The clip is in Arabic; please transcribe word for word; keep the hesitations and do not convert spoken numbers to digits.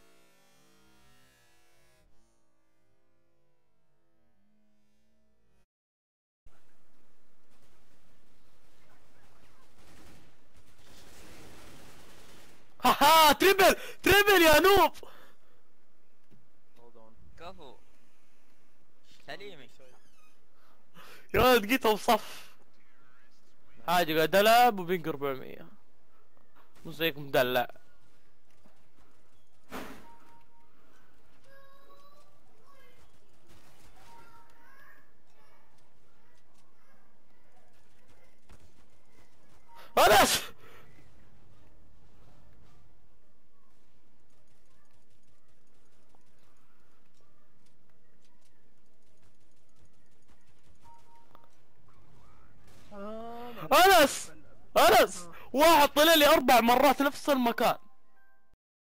هاها تريبل تريبل يا نوب. كفو سليمي يا ولد لقيته بصف عادي قاعد العب وبينق أربعمية مو زيك مدلع. انس انس انس واحد طلع لي اربع مرات نفس المكان.